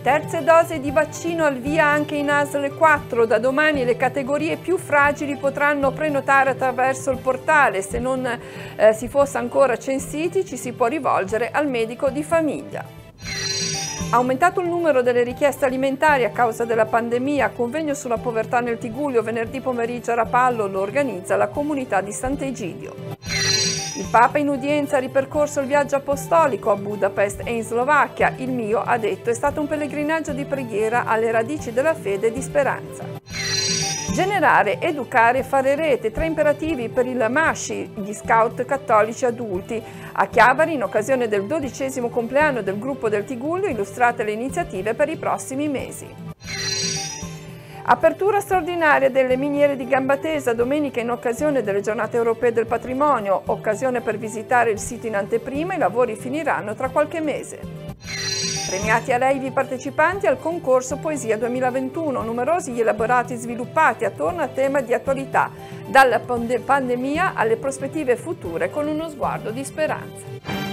Terze dose di vaccino al via anche in ASL 4. Da domani le categorie più fragili potranno prenotare attraverso il portale. Se non si fosse ancora censiti, ci si può rivolgere al medico di famiglia. Aumentato il numero delle richieste alimentari a causa della pandemia, convegno sulla povertà nel Tigullio venerdì pomeriggio a Rapallo lo organizza la comunità di Sant'Egidio. Il Papa in udienza ha ripercorso il viaggio apostolico a Budapest e in Slovacchia. Il mio, ha detto, è stato un pellegrinaggio di preghiera alle radici della fede e di speranza. Generare, educare e fare rete, 3 imperativi per il MASCI, gli scout cattolici adulti. A Chiavari, in occasione del 12° compleanno del gruppo del Tigullio, illustrate le iniziative per i prossimi mesi. Apertura straordinaria delle miniere di Gambatesa domenica in occasione delle giornate europee del patrimonio, occasione per visitare il sito in anteprima, i lavori finiranno tra qualche mese. Premiati a lei i partecipanti al concorso Poesia 2021, numerosi gli elaborati sviluppati attorno a tema di attualità, dalla pandemia alle prospettive future con uno sguardo di speranza.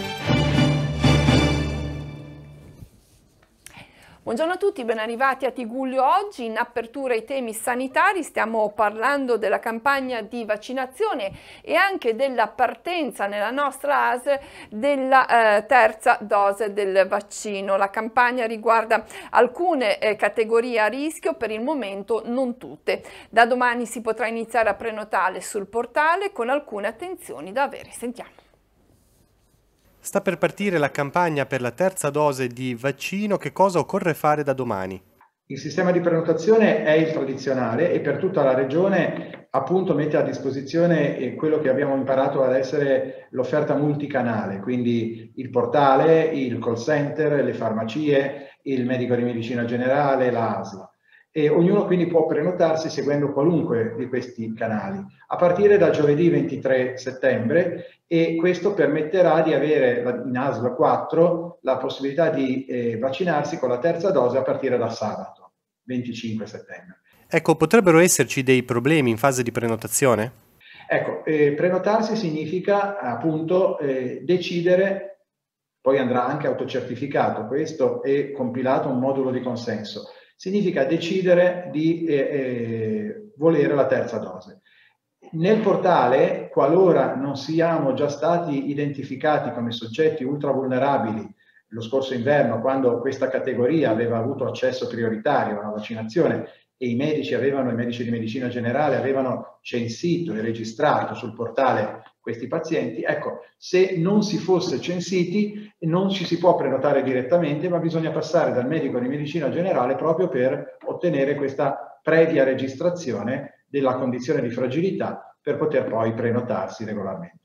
Buongiorno a tutti, ben arrivati a Tigullio oggi. In apertura ai temi sanitari stiamo parlando della campagna di vaccinazione e anche della partenza nella nostra ASL della terza dose del vaccino. La campagna riguarda alcune categorie a rischio, per il momento non tutte. Da domani si potrà iniziare a prenotare sul portale con alcune attenzioni da avere. Sentiamo. Sta per partire la campagna per la terza dose di vaccino. Che cosa occorre fare da domani? Il sistema di prenotazione è il tradizionale e per tutta la regione appunto mette a disposizione quello che abbiamo imparato ad essere l'offerta multicanale, quindi il portale, il call center, le farmacie, il medico di medicina generale, la ASL. E ognuno quindi può prenotarsi seguendo qualunque di questi canali a partire da giovedì 23 settembre e questo permetterà di avere in ASL 4 la possibilità di vaccinarsi con la terza dose a partire da sabato 25 settembre. Ecco, potrebbero esserci dei problemi in fase di prenotazione? Ecco, prenotarsi significa appunto decidere, poi andrà anche autocertificato questo e compilato un modulo di consenso. Significa decidere di volere la terza dose. Nel portale, qualora non siamo già stati identificati come soggetti ultravulnerabili lo scorso inverno, quando questa categoria aveva avuto accesso prioritario alla vaccinazione e i medici di medicina generale avevano censito e registrato sul portale questi pazienti, ecco, se non si fosse censiti non ci si può prenotare direttamente, ma bisogna passare dal medico di medicina generale proprio per ottenere questa previa registrazione della condizione di fragilità per poter poi prenotarsi regolarmente.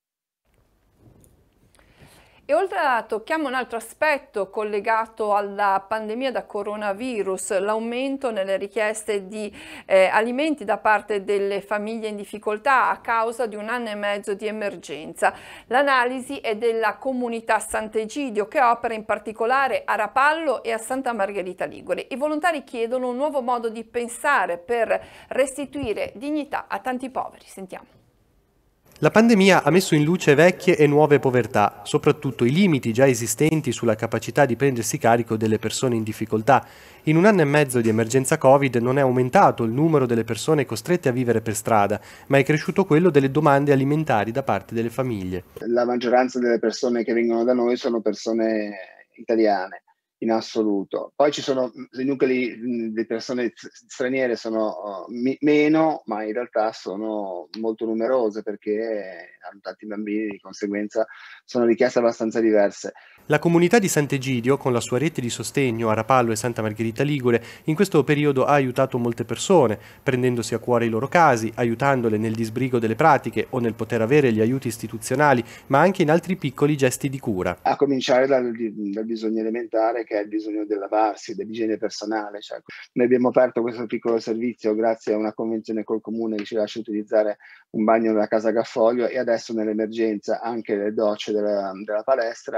E ora tocchiamo un altro aspetto collegato alla pandemia da coronavirus, l'aumento nelle richieste di alimenti da parte delle famiglie in difficoltà a causa di 1 anno e mezzo di emergenza. L'analisi è della comunità Sant'Egidio che opera in particolare a Rapallo e a Santa Margherita Ligure. I volontari chiedono un nuovo modo di pensare per restituire dignità a tanti poveri. Sentiamo. La pandemia ha messo in luce vecchie e nuove povertà, soprattutto i limiti già esistenti sulla capacità di prendersi carico delle persone in difficoltà. In 1 anno e mezzo di emergenza Covid non è aumentato il numero delle persone costrette a vivere per strada, ma è cresciuto quello delle domande alimentari da parte delle famiglie. La maggioranza delle persone che vengono da noi sono persone italiane. In assoluto. Poi ci sono i nuclei di persone straniere sono meno, ma in realtà sono molto numerose perché hanno tanti bambini, di conseguenza sono richieste abbastanza diverse. La comunità di Sant'Egidio, con la sua rete di sostegno a Rapallo e Santa Margherita Ligure, in questo periodo ha aiutato molte persone, prendendosi a cuore i loro casi, aiutandole nel disbrigo delle pratiche o nel poter avere gli aiuti istituzionali, ma anche in altri piccoli gesti di cura. A cominciare dal bisogno elementare, che è il bisogno del lavarsi, dell'igiene personale. Cioè, noi abbiamo aperto questo piccolo servizio grazie a una convenzione col comune che ci lascia utilizzare un bagno nella casa Gaffoglio e adesso nell'emergenza anche le docce della palestra,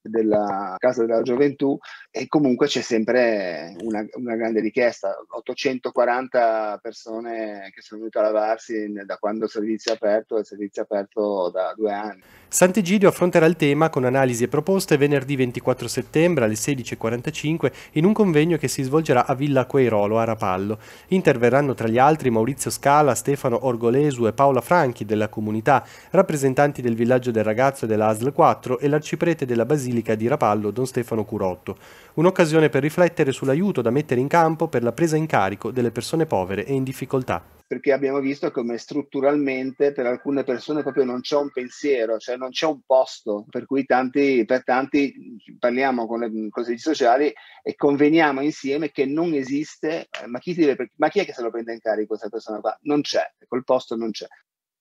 della Casa della Gioventù, e comunque c'è sempre una grande richiesta. 840 persone che sono venute a lavarsi da quando il servizio è aperto da 2 anni. Sant'Egidio affronterà il tema con analisi e proposte venerdì 24 settembre alle 16:45 in un convegno che si svolgerà a Villa Queirolo a Rapallo. Interverranno tra gli altri Maurizio Scala, Stefano Orgolesu e Paola Franchi della comunità, rappresentanti del Villaggio del Ragazzo e della ASL 4 e l'arciprete della Basilica di Rapallo, Don Stefano Curotto. Un'occasione per riflettere sull'aiuto da mettere in campo per la presa in carico delle persone povere e in difficoltà. Perché abbiamo visto come strutturalmente per alcune persone proprio non c'è un pensiero, cioè non c'è un posto, per cui per tanti parliamo con i servizi sociali e conveniamo insieme che non esiste, ma chi è che se lo prende in carico questa persona qua? Non c'è, quel posto non c'è.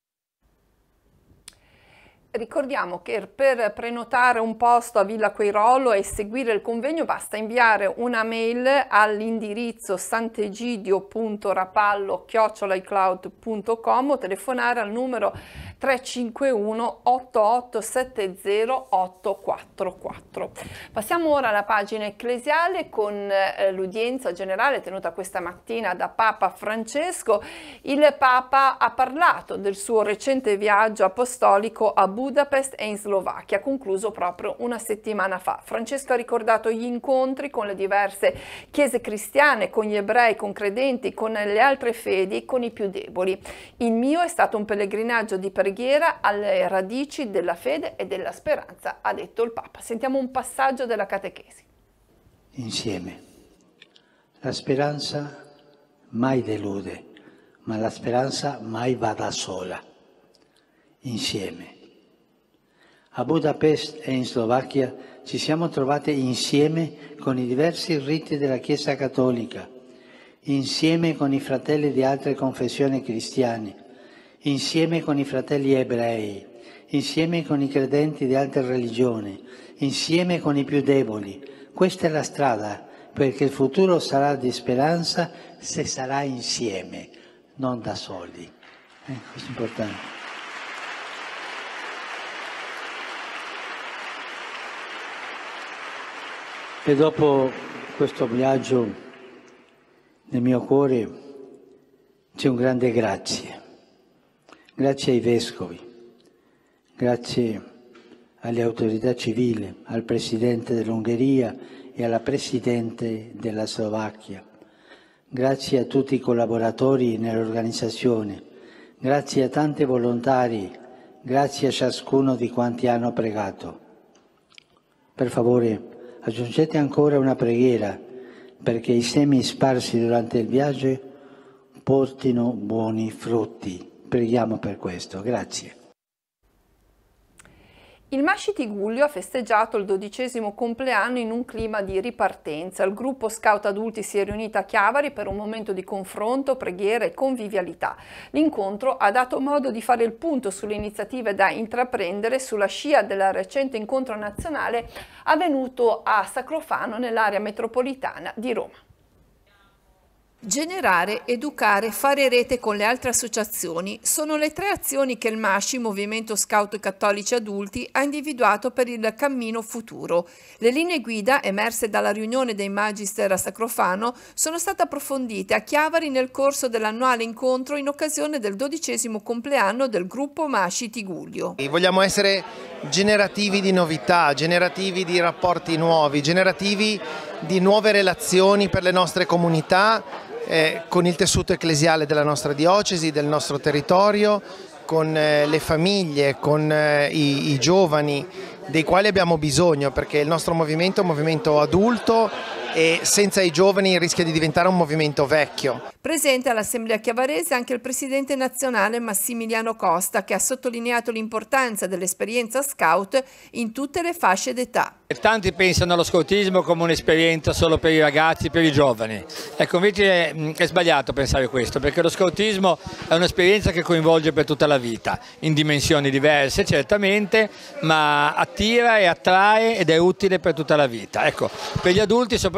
Ricordiamo che per prenotare un posto a Villa Queirolo e seguire il convegno basta inviare una mail all'indirizzo santegidio.rapallo@icloud.com o telefonare al numero 351 8870 844. Passiamo ora alla pagina ecclesiale con l'udienza generale tenuta questa mattina da Papa Francesco. Il Papa ha parlato del suo recente viaggio apostolico a Budapest e in Slovacchia, concluso proprio una settimana fa. Francesco ha ricordato gli incontri con le diverse chiese cristiane, con gli ebrei, con credenti, con le altre fedi e con i più deboli. Il mio è stato un pellegrinaggio di preghiera alle radici della fede e della speranza, ha detto il Papa. Sentiamo un passaggio della catechesi. Insieme. La speranza mai delude, ma la speranza mai va da sola. Insieme. A Budapest e in Slovacchia ci siamo trovati insieme con i diversi riti della Chiesa Cattolica, insieme con i fratelli di altre confessioni cristiane, insieme con i fratelli ebrei, insieme con i credenti di altre religioni, insieme con i più deboli. Questa è la strada, perché il futuro sarà di speranza se sarà insieme, non da soli. Questo è importante. E dopo questo viaggio nel mio cuore c'è un grande grazie. Grazie ai vescovi, grazie alle autorità civili, al Presidente dell'Ungheria e alla Presidente della Slovacchia. Grazie a tutti i collaboratori nell'organizzazione, grazie a tanti volontari, grazie a ciascuno di quanti hanno pregato. Per favore, aggiungete ancora una preghiera perché i semi sparsi durante il viaggio portino buoni frutti. Preghiamo per questo. Grazie. Il Masci Tigullio ha festeggiato il 12° compleanno in un clima di ripartenza. Il gruppo scout adulti si è riunito a Chiavari per un momento di confronto, preghiera e convivialità. L'incontro ha dato modo di fare il punto sulle iniziative da intraprendere sulla scia del recente incontro nazionale avvenuto a Sacrofano nell'area metropolitana di Roma. Generare, educare, fare rete con le altre associazioni sono le 3 azioni che il Masci, Movimento Scout Cattolici Adulti, ha individuato per il cammino futuro. Le linee guida emerse dalla riunione dei Magister a Sacrofano sono state approfondite a Chiavari nel corso dell'annuale incontro in occasione del 12° compleanno del gruppo Masci Tigullio. Vogliamo essere generativi di novità, generativi di rapporti nuovi, generativi di nuove relazioni per le nostre comunità, con il tessuto ecclesiale della nostra diocesi, del nostro territorio, con le famiglie, con i giovani dei quali abbiamo bisogno, perché il nostro movimento è un movimento adulto e senza i giovani rischia di diventare un movimento vecchio. Presente all'Assemblea chiavarese anche il presidente nazionale Massimiliano Costa, che ha sottolineato l'importanza dell'esperienza scout in tutte le fasce d'età. Tanti pensano allo scoutismo come un'esperienza solo per i ragazzi, per i giovani. Ecco, invece è sbagliato pensare questo, perché lo scoutismo è un'esperienza che coinvolge per tutta la vita, in dimensioni diverse certamente, ma attira e attrae ed è utile per tutta la vita. Ecco, per gli adulti soprattutto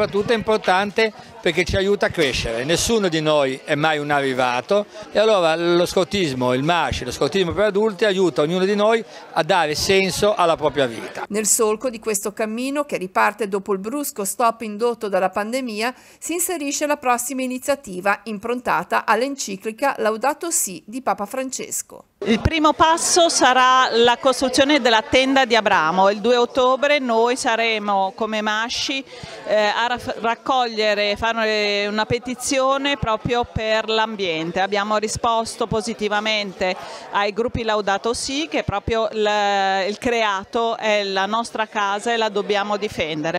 soprattutto è importante perché ci aiuta a crescere. Nessuno di noi è mai un arrivato e allora lo scoutismo, il MASCI, lo scoutismo per adulti aiuta ognuno di noi a dare senso alla propria vita. Nel solco di questo cammino, che riparte dopo il brusco stop indotto dalla pandemia, si inserisce la prossima iniziativa improntata all'enciclica Laudato Si di Papa Francesco. Il primo passo sarà la costruzione della tenda di Abramo. Il 2 ottobre noi saremo come MASCI a raccogliere, fare una petizione proprio per l'ambiente. Abbiamo risposto positivamente ai gruppi Laudato Si, che proprio il creato è la nostra casa e la dobbiamo difendere.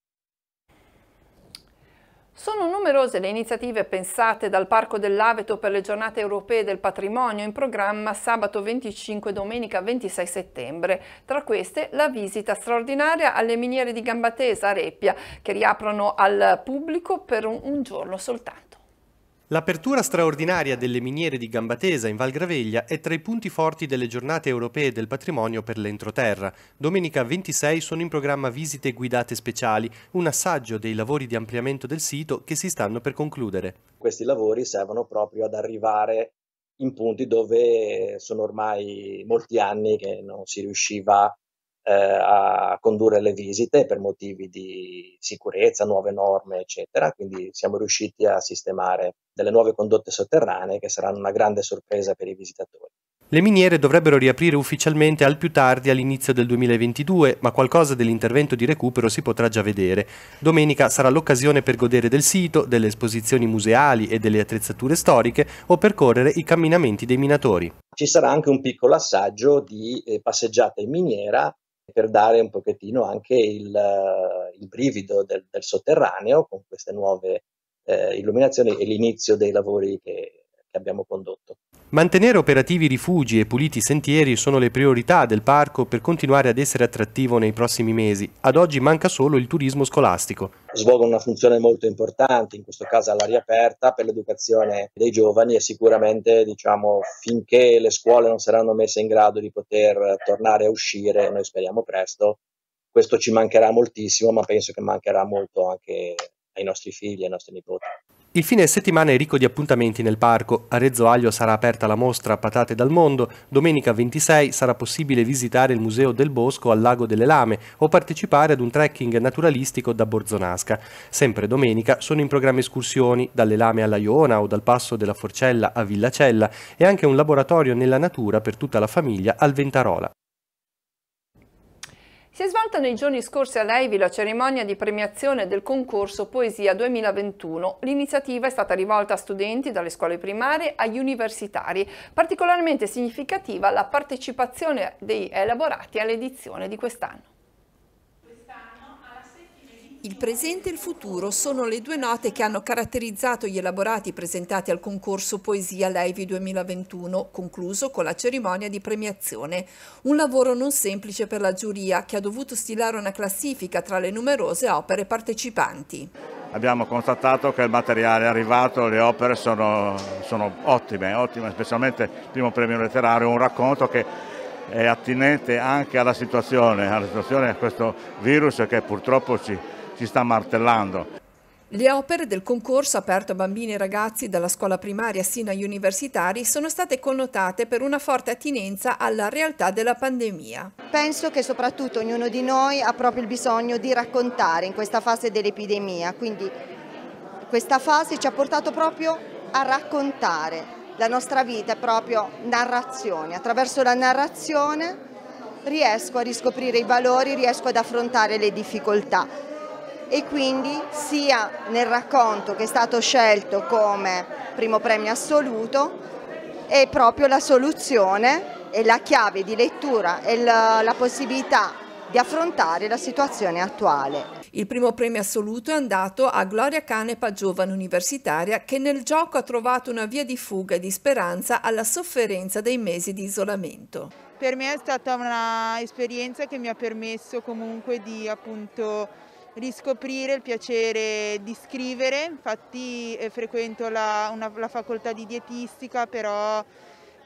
Sono numerose le iniziative pensate dal Parco dell'Aveto per le giornate europee del patrimonio in programma sabato 25 e domenica 26 settembre. Tra queste la visita straordinaria alle miniere di Gambatesa a Reppia, che riaprono al pubblico per un giorno soltanto. L'apertura straordinaria delle miniere di Gambatesa in Val Graveglia è tra i punti forti delle giornate europee del patrimonio per l'entroterra. Domenica 26 sono in programma visite guidate speciali, un assaggio dei lavori di ampliamento del sito che si stanno per concludere. Questi lavori servono proprio ad arrivare in punti dove sono ormai molti anni che non si riusciva a condurre le visite per motivi di sicurezza, nuove norme, eccetera. Quindi siamo riusciti a sistemare delle nuove condotte sotterranee che saranno una grande sorpresa per i visitatori. Le miniere dovrebbero riaprire ufficialmente al più tardi all'inizio del 2022, ma qualcosa dell'intervento di recupero si potrà già vedere. Domenica sarà l'occasione per godere del sito, delle esposizioni museali e delle attrezzature storiche o percorrere i camminamenti dei minatori. Ci sarà anche un piccolo assaggio di passeggiata in miniera per dare un pochettino anche il brivido del sotterraneo con queste nuove illuminazioni e l'inizio dei lavori che abbiamo condotto. Mantenere operativi rifugi e puliti sentieri sono le priorità del parco per continuare ad essere attrattivo nei prossimi mesi. Ad oggi manca solo il turismo scolastico. Svolgono una funzione molto importante, in questo caso all'aria aperta, per l'educazione dei giovani e sicuramente, diciamo, finché le scuole non saranno messe in grado di poter tornare a uscire, noi speriamo presto, questo ci mancherà moltissimo, ma penso che mancherà molto anche ai nostri figli e ai nostri nipoti. Il fine settimana è ricco di appuntamenti nel parco. A Rezzo Aglio sarà aperta la mostra Patate dal mondo, domenica 26 sarà possibile visitare il Museo del Bosco al Lago delle Lame o partecipare ad un trekking naturalistico da Borzonasca. Sempre domenica sono in programma escursioni dalle Lame alla Iona o dal Passo della Forcella a Villacella e anche un laboratorio nella natura per tutta la famiglia al Ventarola. Si è svolta nei giorni scorsi a Leivi la cerimonia di premiazione del concorso Poesia 2021. L'iniziativa è stata rivolta a studenti dalle scuole primarie agli universitari. Particolarmente significativa la partecipazione dei elaborati all'edizione di quest'anno. Il presente e il futuro sono le due note che hanno caratterizzato gli elaborati presentati al concorso Poesia Leivi 2021, concluso con la cerimonia di premiazione. Un lavoro non semplice per la giuria, che ha dovuto stilare una classifica tra le numerose opere partecipanti. Abbiamo constatato che il materiale arrivato, le opere sono ottime, specialmente il primo premio letterario, un racconto che è attinente anche alla situazione a questo virus che purtroppo ci sta martellando. Le opere del concorso aperto a bambini e ragazzi dalla scuola primaria sino agli universitari sono state connotate per una forte attinenza alla realtà della pandemia. Penso che soprattutto ognuno di noi ha proprio il bisogno di raccontare in questa fase dell'epidemia, quindi questa fase ci ha portato proprio a raccontare. La nostra vita è proprio narrazione, attraverso la narrazione riesco a riscoprire i valori, riesco ad affrontare le difficoltà. E quindi sia nel racconto che è stato scelto come primo premio assoluto è proprio la soluzione e la chiave di lettura e la possibilità di affrontare la situazione attuale. Il primo premio assoluto è andato a Gloria Canepa, giovane universitaria, che nel gioco ha trovato una via di fuga e di speranza alla sofferenza dei mesi di isolamento. Per me è stata un'esperienza che mi ha permesso comunque di riscoprire il piacere di scrivere. Infatti frequento la facoltà di dietistica, però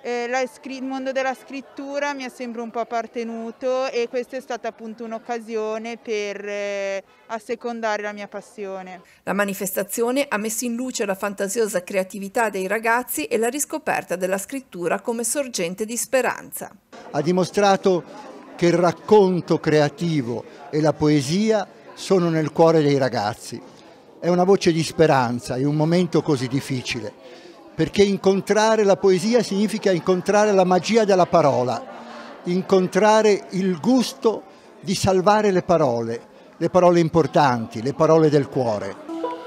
il mondo della scrittura mi è sempre un po' appartenuto e questa è stata appunto un'occasione per assecondare la mia passione. La manifestazione ha messo in luce la fantasiosa creatività dei ragazzi e la riscoperta della scrittura come sorgente di speranza. Ha dimostrato che il racconto creativo e la poesia sono nel cuore dei ragazzi. È una voce di speranza in un momento così difficile, perché incontrare la poesia significa incontrare la magia della parola, incontrare il gusto di salvare le parole importanti, le parole del cuore.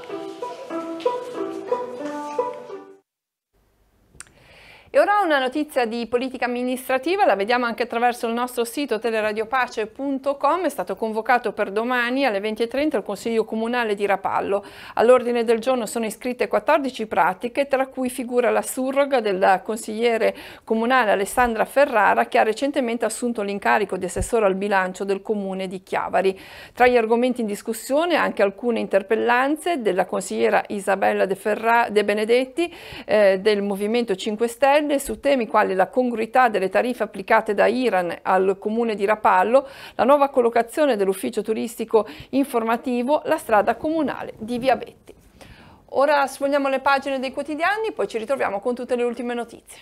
E ora una notizia di politica amministrativa, la vediamo anche attraverso il nostro sito teleradiopace.com. È stato convocato per domani alle 20:30 il Consiglio Comunale di Rapallo. All'ordine del giorno sono iscritte 14 pratiche, tra cui figura la surroga del consigliere comunale Alessandra Ferrara, che ha recentemente assunto l'incarico di assessore al bilancio del comune di Chiavari. Tra gli argomenti in discussione anche alcune interpellanze della consigliera Isabella De Benedetti del Movimento 5 Stelle su temi quali la congruità delle tariffe applicate da Iran al comune di Rapallo, la nuova collocazione dell'ufficio turistico informativo, la strada comunale di Via Betti. Ora sfogliamo le pagine dei quotidiani, poi ci ritroviamo con tutte le ultime notizie.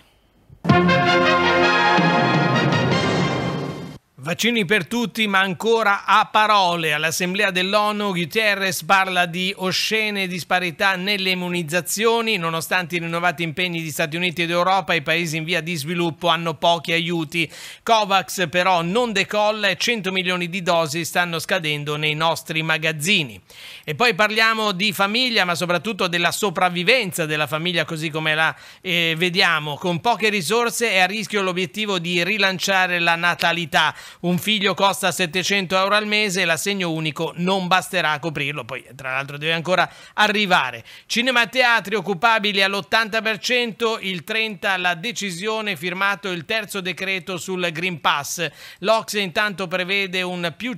Vaccini per tutti, ma ancora a parole. All'Assemblea dell'ONU Guterres parla di oscene disparità nelle immunizzazioni. Nonostante i rinnovati impegni di Stati Uniti ed Europa, i paesi in via di sviluppo hanno pochi aiuti. Covax però non decolla e 100 milioni di dosi stanno scadendo nei nostri magazzini. E poi parliamo di famiglia, ma soprattutto della sopravvivenza della famiglia così come la vediamo. Con poche risorse è a rischio l'obiettivo di rilanciare la natalità. Un figlio costa 700 euro al mese e l'assegno unico non basterà a coprirlo, poi tra l'altro deve ancora arrivare. Cinema e teatri occupabili all'80%, il 30% la decisione, firmato il terzo decreto sul Green Pass. L'Ocse intanto prevede un più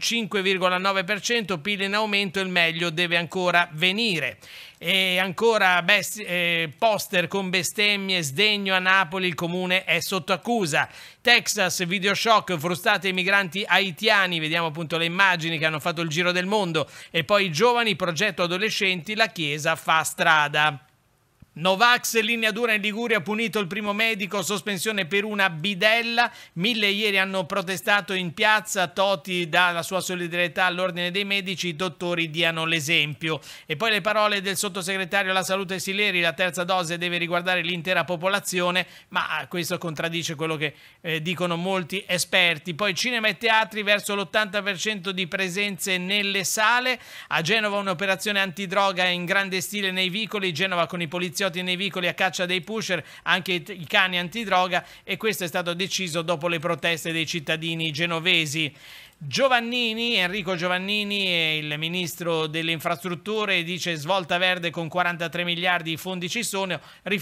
5,9%, PIL in aumento, il meglio deve ancora venire. E ancora poster con bestemmie, sdegno a Napoli, il comune è sotto accusa. Texas, video shock, frustate ai migranti haitiani, vediamo appunto le immagini che hanno fatto il giro del mondo. E poi i giovani, progetto adolescenti, la Chiesa fa strada. Novax, linea dura in Liguria, punito il primo medico, sospensione per una bidella. 1000 ieri hanno protestato in piazza, Toti dà la sua solidarietà all'ordine dei medici, i dottori diano l'esempio. E poi le parole del sottosegretario alla salute Sileri, la terza dose deve riguardare l'intera popolazione, ma questo contraddice quello che dicono molti esperti. Poi cinema e teatri, verso l'80% di presenze nelle sale. A Genova un'operazione antidroga in grande stile nei vicoli, Genova con i poliziotti nei vicoli a caccia dei pusher, anche i cani antidroga, e questo è stato deciso dopo le proteste dei cittadini genovesi. Enrico Giovannini, il ministro delle infrastrutture, dice svolta verde con 43 miliardi, i fondi ci sono,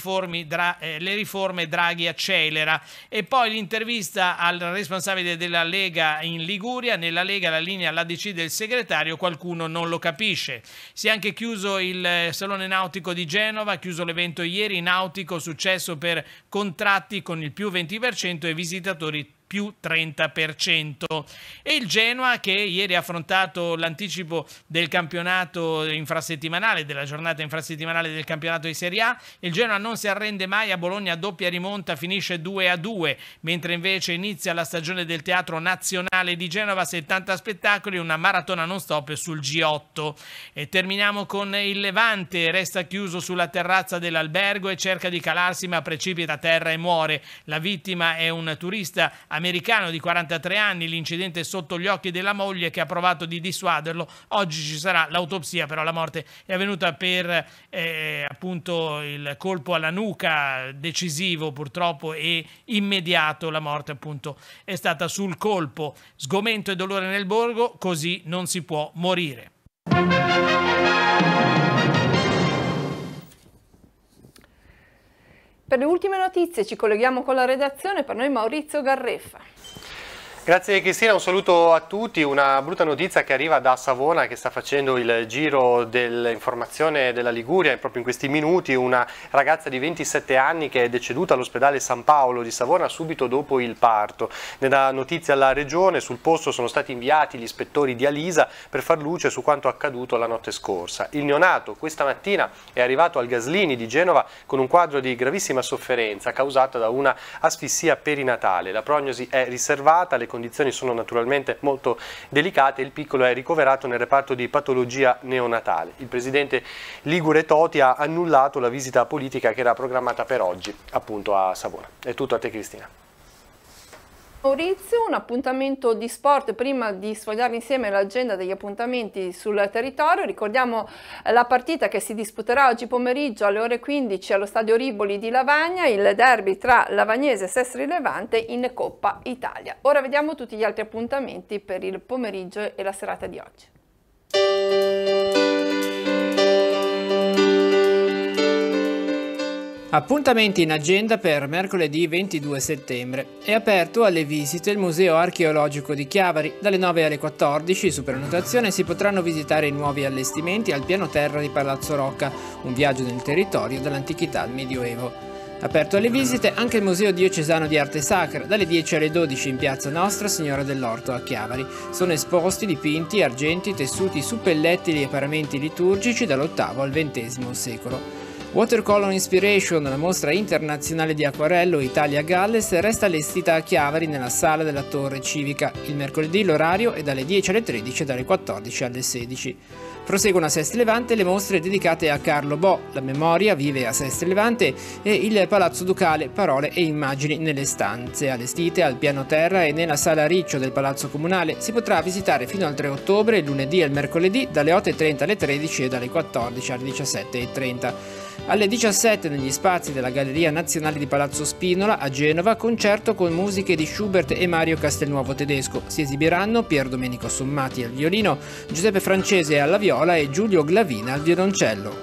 le riforme Draghi accelera. E poi l'intervista al responsabile della Lega in Liguria, nella Lega la linea la decide il segretario, qualcuno non lo capisce. Si è anche chiuso il Salone Nautico di Genova, chiuso l'evento ieri, nautico, successo per contratti con il più 20% e visitatori più 30%. E il Genoa, che ieri ha affrontato l'anticipo del campionato infrasettimanale, della giornata infrasettimanale del campionato di Serie A, il Genoa non si arrende mai, a Bologna doppia rimonta, finisce 2-2, mentre invece inizia la stagione del Teatro Nazionale di Genova, 70 spettacoli, una maratona non stop sul G8. E terminiamo con il Levante, resta chiuso sulla terrazza dell'albergo e cerca di calarsi ma precipita a terra e muore. La vittima è un turista americano di 43 anni, l'incidente è sotto gli occhi della moglie che ha provato di dissuaderlo. Oggi ci sarà l'autopsia, però la morte è avvenuta per appunto il colpo alla nuca, decisivo purtroppo e immediato. La morte appunto è stata sul colpo. Sgomento e dolore nel borgo, così non si può morire. Per le ultime notizie ci colleghiamo con la redazione, per noi Maurizio Garreffa. Grazie Cristina, un saluto a tutti. Una brutta notizia che arriva da Savona, che sta facendo il giro dell'informazione della Liguria proprio in questi minuti. Una ragazza di 27 anni che è deceduta all'ospedale San Paolo di Savona subito dopo il parto. Ne dà notizia alla regione, sul posto sono stati inviati gli ispettori di Alisa per far luce su quanto accaduto la notte scorsa. Il neonato questa mattina è arrivato al Gaslini di Genova con un quadro di gravissima sofferenza causata da una asfissia perinatale. La prognosi è riservata, le condizioni sono naturalmente molto delicate, il piccolo è ricoverato nel reparto di patologia neonatale. Il presidente ligure Toti ha annullato la visita politica che era programmata per oggi appunto a Savona. È tutto, a te Cristina. Maurizio, un appuntamento di sport prima di sfogliare insieme l'agenda degli appuntamenti sul territorio. Ricordiamo la partita che si disputerà oggi pomeriggio alle ore 15 allo stadio Riboli di Lavagna, il derby tra Lavagnese e Sestri Levante in Coppa Italia. Ora vediamo tutti gli altri appuntamenti per il pomeriggio e la serata di oggi. Appuntamenti in agenda per mercoledì 22 settembre. È aperto alle visite il Museo Archeologico di Chiavari. Dalle 9 alle 14, su prenotazione, si potranno visitare i nuovi allestimenti al piano terra di Palazzo Rocca, un viaggio nel territorio dall'antichità al Medioevo. Aperto alle visite anche il Museo Diocesano di Arte Sacra, dalle 10 alle 12 in piazza Nostra Signora dell'Orto a Chiavari. Sono esposti dipinti, argenti, tessuti, suppellettili e paramenti liturgici dall'VIII al XX secolo. Watercolor Inspiration, la mostra internazionale di acquarello Italia-Galles, resta allestita a Chiavari nella sala della Torre Civica. Il mercoledì l'orario è dalle 10 alle 13 e dalle 14 alle 16. Proseguono a Sestri Levante le mostre dedicate a Carlo Bo, la memoria vive a Sestri Levante e il Palazzo Ducale, parole e immagini nelle stanze. Allestite al piano terra e nella sala Riccio del Palazzo Comunale si potrà visitare fino al 3 ottobre, il lunedì e il mercoledì, dalle 8:30 alle 13 e dalle 14 alle 17:30. Alle 17 negli spazi della Galleria Nazionale di Palazzo Spinola a Genova, concerto con musiche di Schubert e Mario Castelnuovo Tedesco. Si esibiranno Pier Domenico Sommati al violino, Giuseppe Francese alla viola e Giulio Glavina al violoncello.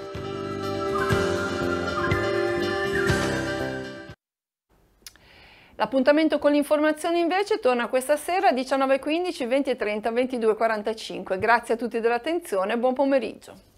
L'appuntamento con l'informazione invece torna questa sera 19:15, 20:30, 22:45. Grazie a tutti dell'attenzione e buon pomeriggio.